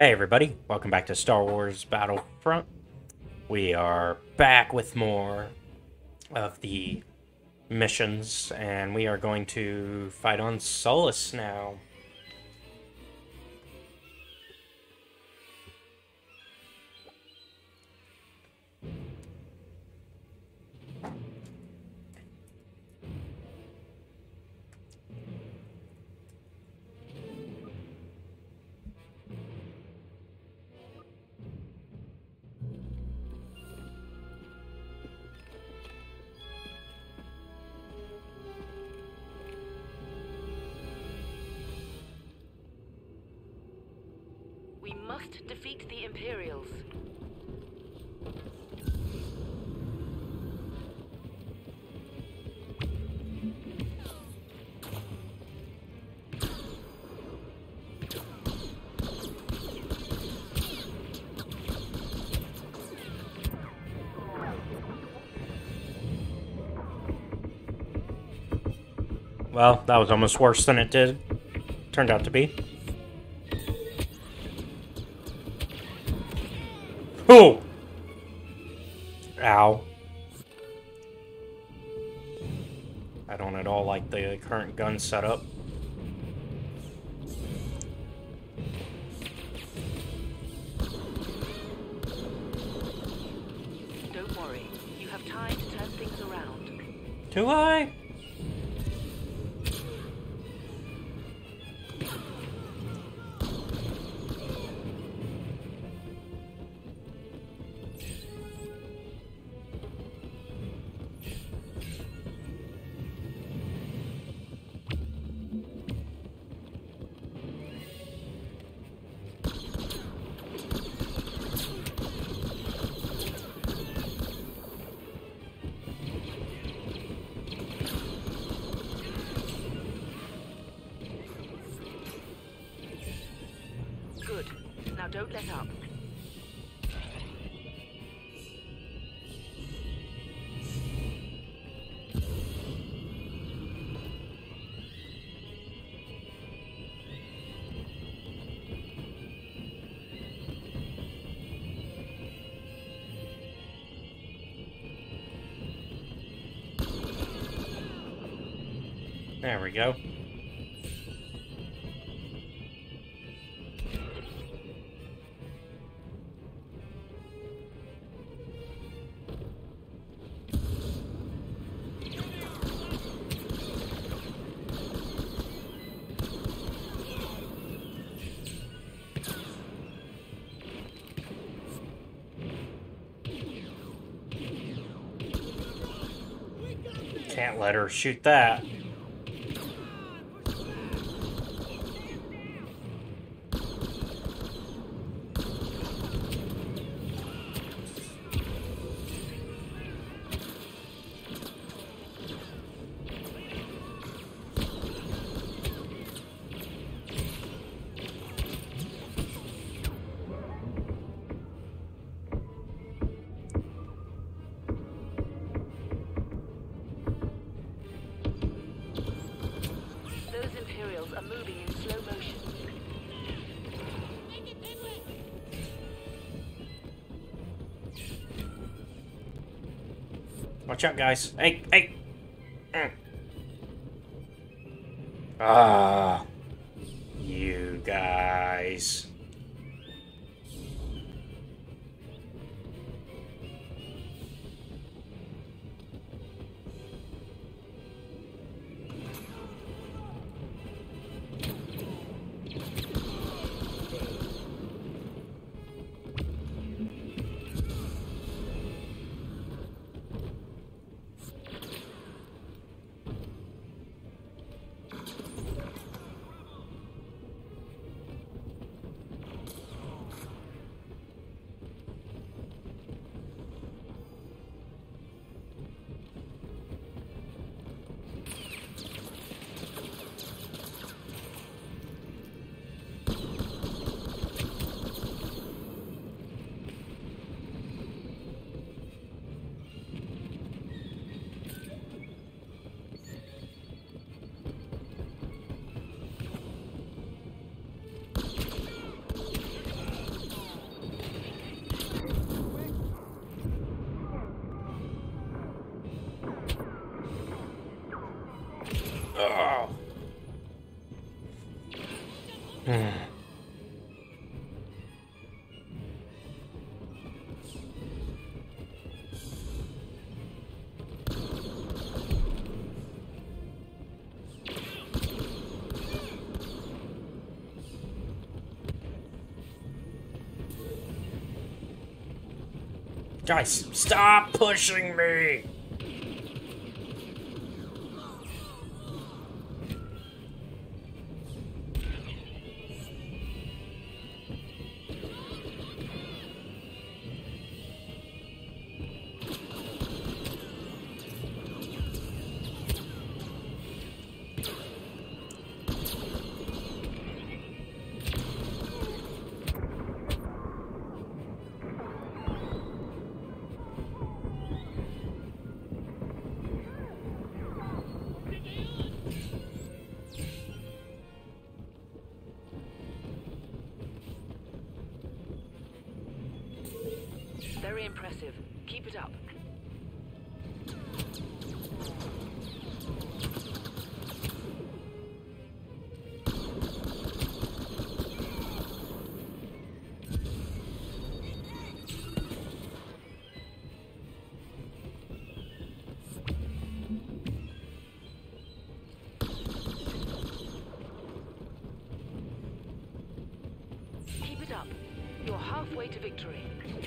Hey everybody, welcome back to Star Wars Battlefront. We are back with more of the missions, and we are going to fight on Solus now. We must defeat the Imperials. Well, that was almost worse than it turned out to be. Oh! Ow. I don't at all like the current gun setup. Don't worry, you have time to turn things around. Do I? Good. Now don't let up. There we go. Can't let her shoot that. Those Imperials are moving in slow motion. Watch out, guys. Hey, hey! Ah, you guys. Guys, stop pushing me! Very impressive. Keep it up. Keep it up. You're halfway to victory.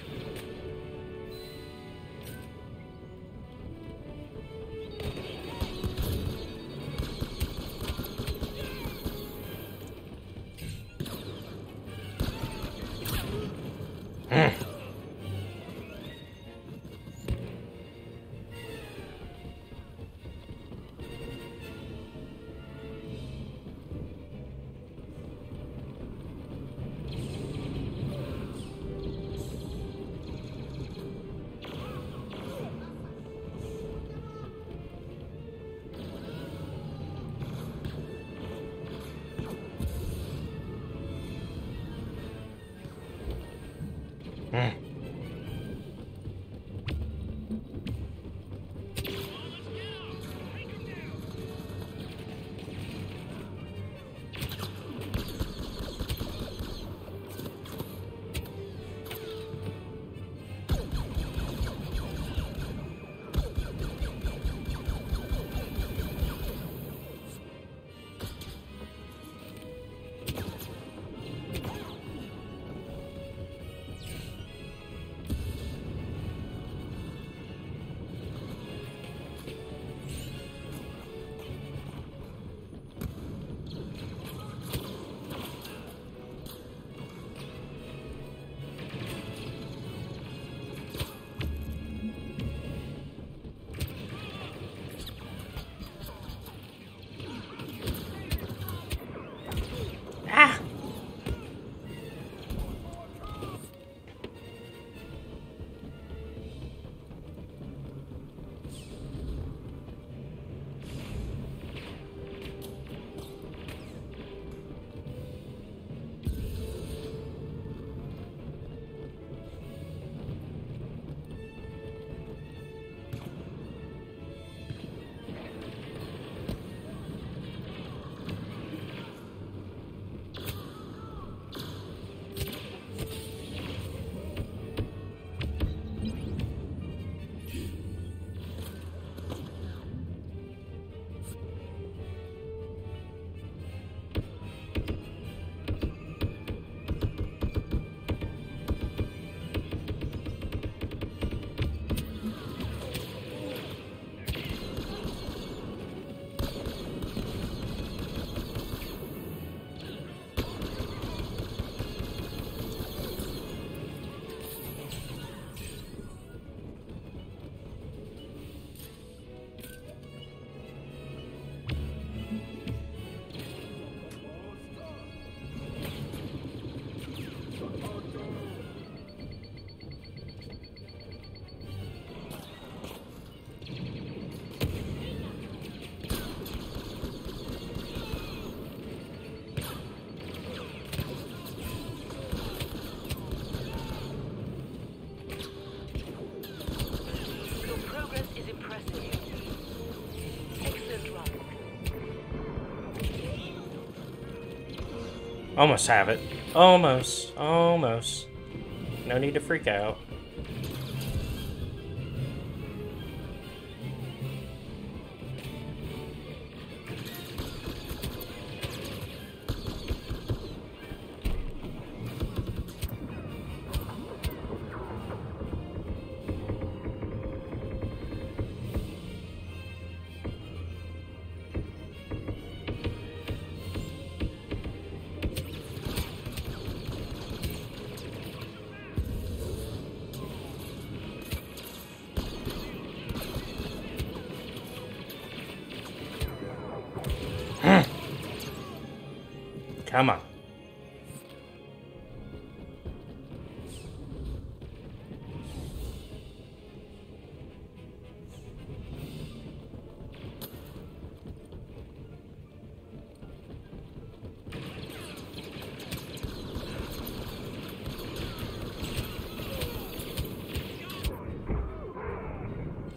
Almost have it. Almost. Almost. No need to freak out.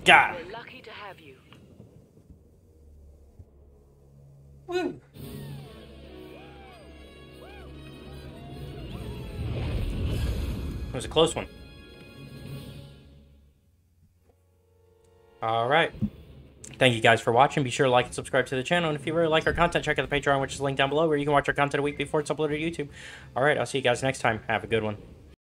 Got him. We're lucky to have you. Woo. It was a close one. Alright. Thank you guys for watching. Be sure to like and subscribe to the channel. And if you really like our content, check out the Patreon, which is linked down below, where you can watch our content a week before it's uploaded to YouTube. Alright, I'll see you guys next time. Have a good one.